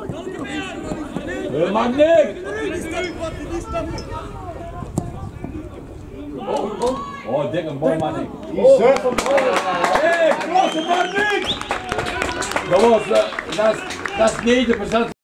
Mannik! Oh, dikke mooi Mannik. Hey, grote Mannik! Dat is 9%.